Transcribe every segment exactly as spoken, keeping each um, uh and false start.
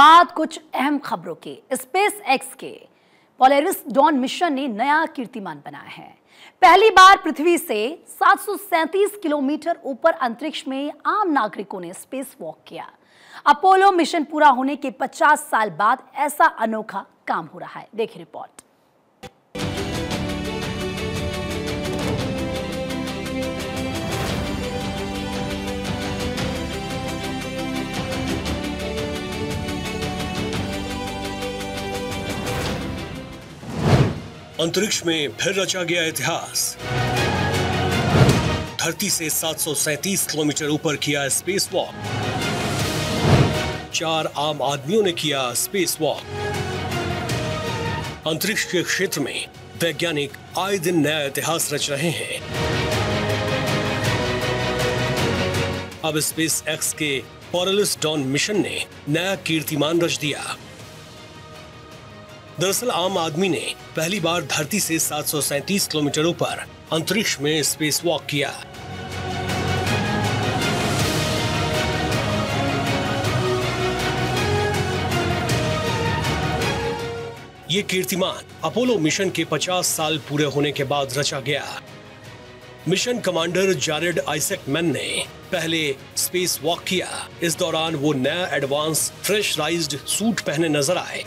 बाद कुछ अहम खबरों के। स्पेस एक्स के पोलरिस डॉन मिशन ने नया कीर्तिमान बनाया है। पहली बार पृथ्वी से सात सौ सैंतीस किलोमीटर ऊपर अंतरिक्ष में आम नागरिकों ने स्पेस वॉक किया। अपोलो मिशन पूरा होने के पचास साल बाद ऐसा अनोखा काम हो रहा है। देखिए रिपोर्ट। अंतरिक्ष में फिर रचा गया इतिहास। धरती से सात सौ सैंतीस किलोमीटर ऊपर किया स्पेस वॉक। चार आम आदमियों ने किया स्पेस वॉक। अंतरिक्ष के क्षेत्र में वैज्ञानिक आए दिन नया इतिहास रच रहे हैं। अब स्पेस एक्स के पोलरिस डॉन मिशन ने नया कीर्तिमान रच दिया। दरअसल आम आदमी ने पहली बार धरती से सात सौ सैंतीस किलोमीटर ऊपर अंतरिक्ष में स्पेस वॉक किया। ये कीर्तिमान अपोलो मिशन के पचास साल पूरे होने के बाद रचा गया। Mission commander Jared Isaacman ने पहले स्पेस वॉक किया। इस दौरान वो नया एडवांस प्रेशराइज्ड सूट पहने नजर आए।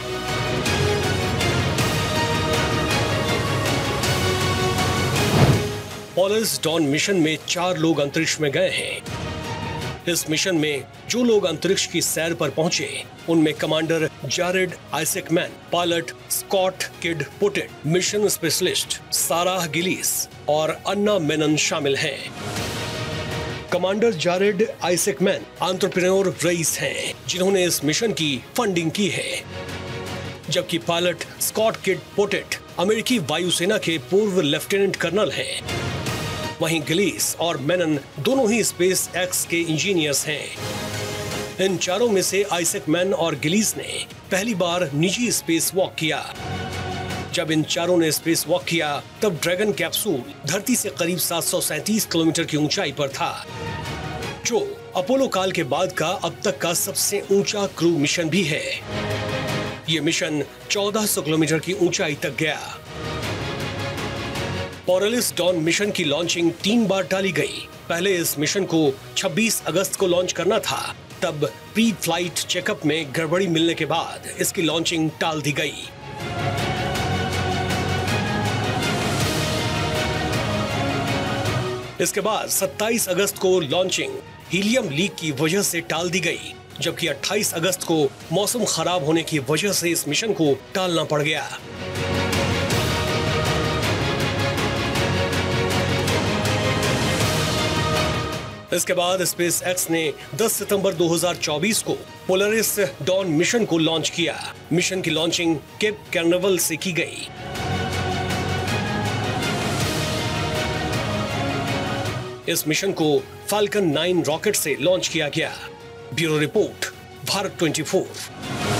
पोलरिस डॉन मिशन में चार लोग अंतरिक्ष में गए हैं। इस मिशन में जो लोग अंतरिक्ष की सैर पर पहुंचे उनमें commander Jared Isaacman, pilot Scott Kidd Poteet, mission specialist Sarah Gillis और अन्ना मेनन शामिल हैं। Commander Jared Isaacman entrepreneur रईस हैं जिन्होंने इस मिशन की फंडिंग की है, जबकि पायलट स्कॉट किड पुटेट अमेरिकी वायुसेना के पूर्व लेफ्टिनेंट कर्नल हैं। वहीं गिलीस और मेनन दोनों ही स्पेस एक्स के इंजीनियर्स हैं। इन चारों में से आइजैक मैन और गिलीस ने पहली बार निजी स्पेस वॉक किया। जब इन चारों ने स्पेस वॉक किया तब ड्रैगन कैप्सूल धरती से करीब सात सौ सैंतीस किलोमीटर की ऊंचाई पर था, जो अपोलो काल के बाद का अब तक का सबसे ऊंचा क्रू मिशन भी है। ये मिशन चौदह सौ किलोमीटर की ऊंचाई तक गया। पोलरिस डॉन मिशन की लॉन्चिंग तीन बार टाली गई। पहले इस मिशन को छब्बीस अगस्त को लॉन्च करना था, तब प्री फ्लाइट चेकअप में गड़बड़ी मिलने के बाद इसकी लॉन्चिंग टाल दी गई। इसके बाद सत्ताईस अगस्त को लॉन्चिंग हीलियम लीक की वजह से टाल दी गई, जबकि अट्ठाईस अगस्त को मौसम खराब होने की वजह से इस मिशन को टालना पड़ गया। इसके बाद स्पेस एक्स ने दस सितंबर दो हज़ार चौबीस को पोलरिस डॉन मिशन को लॉन्च किया। मिशन की लॉन्चिंग केप कैनवेरल से की गई। इस मिशन को फाल्कन नाइन रॉकेट से लॉन्च किया गया। ब्यूरो रिपोर्ट, भारत चौबीस।